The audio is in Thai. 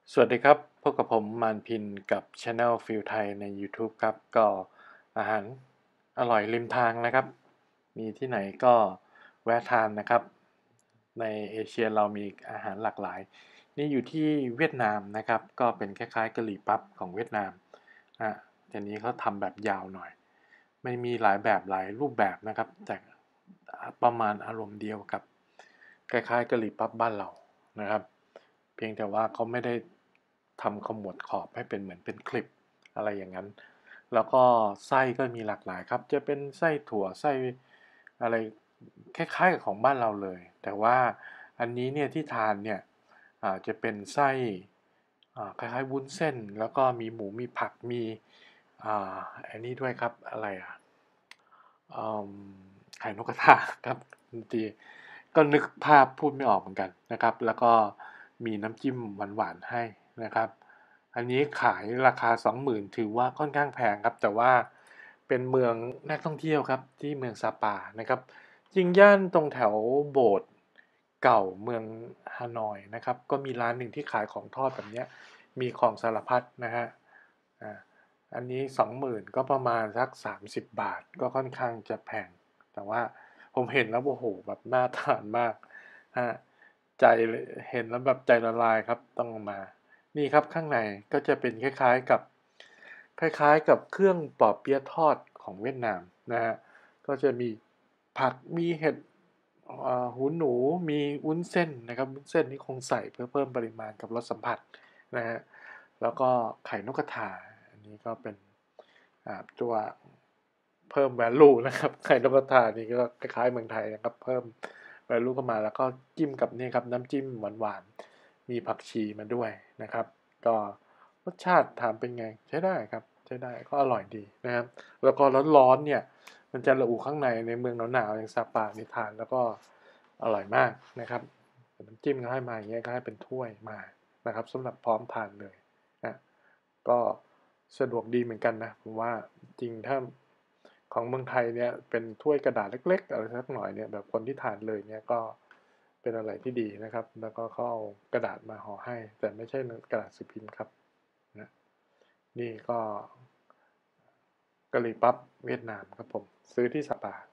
สวัสดีครับพบกับผมมานพินกับ Channel ฟิลไทยใน YouTube ครับก็อาหารอร่อยริมทางนะครับมีที่ไหนก็แวะทานนะครับในเอเชียเรามีอาหารหลากหลายนี่อยู่ที่เวียดนามนะครับก็เป็นคล้ายๆกะหรี่ปั๊บของเวียดนามอ่ะทีนี้เขาทำแบบยาวหน่อยไม่มีหลายแบบหลายรูปแบบนะครับแต่ประมาณอารมณ์เดียวกับคล้ายๆกะหรี่ปั๊บบ้านเรานะครับ เพียงแต่ว่าเขาไม่ได้ทำขมวดขอบให้เป็นเหมือนเป็นคลิปอะไรอย่างนั้นแล้วก็ไส้ก็มีหลากหลายครับจะเป็นไส้ถั่วไส้อะไรคล้ายๆกับของบ้านเราเลยแต่ว่าอันนี้เนี่ยที่ทานเนี่ยจะเป็นไส้คล้ายๆวุ้นเส้นแล้วก็มีหมูมีผักมีอ่อันนี้ด้วยครับอะไรอืมไข่นกกระทาครับบางทีก็นึกภาพพูดไม่ออกเหมือนกันนะครับแล้วก็มีน้ำจิ้มหวานๆให้นะครับอันนี้ขายราคา20,000ถือว่าค่อนข้างแพงครับแต่ว่าเป็นเมืองนักท่องเที่ยวครับที่เมืองซาปานะครับจริงย่านตรงแถวโบสถ์เก่าเมืองฮานอยนะครับก็มีร้านหนึ่งที่ขายของทอดแบบนี้มีของสารพัดนะฮะอ่า อันนี้20,000ก็ประมาณสัก30 บาทก็ค่อนข้างจะแพงแต่ว่าผมเห็นแล้วโอ้โหแบบน่าทานมากฮะใจเลยเห็นแล้วแบบใจละลายครับต้องเอามานี่ครับข้างในก็จะเป็นคล้ายๆกับเครื่องปอเปี๊ยะทอดของเวียดนามนะฮะก็จะมีผักมีเห็ดหูหนูมีวุ้นเส้นนะครับวุ้นเส้นนี่คงใส่เพื่อเพิ่มปริมาณกับรสสัมผัสนะฮะแล้วก็ไข่นกกระทา อันนี้ก็เป็นตัวเพิ่ม value นะครับไข่นกกระทานี่ก็คล้ายๆเมืองไทยนะครับเพิ่ม value เข้ามาแล้วก็จิ้มกับนี่ครับน้ำจิ้มหวานๆมีผักชีมาด้วยนะครับก็รสชาติถามเป็นไงใช้ได้ครับใช้ได้ก็อร่อยดีนะครับแล้วก็ร้อนๆเนี่ยมันจะระอุข้างในในเมืองหนาวๆอย่างซาปานิทานแล้วก็อร่อยมากนะครับน้ำจิ้มก็ให้มาอย่างเงี้ยก็ให้เป็นถ้วยมานะครับสำหรับพร้อมทานเลยนะก็สะดวกดีเหมือนกันนะผมว่าจริงถ้าของเมืองไทยเนี่ยเป็นถ้วยกระดาษเล็กๆอะไรสักหน่อยเนี่ยแบบคนที่ทานเลยเนี่ยก็เป็นอะไรที่ดีนะครับแล้วก็เขาเอากระดาษมาห่อให้แต่ไม่ใช่กระดาษสือพิมพ์ครับนะนี่ก็กะหรี่ปั๊บเวียดนามครับผมซื้อที่สปา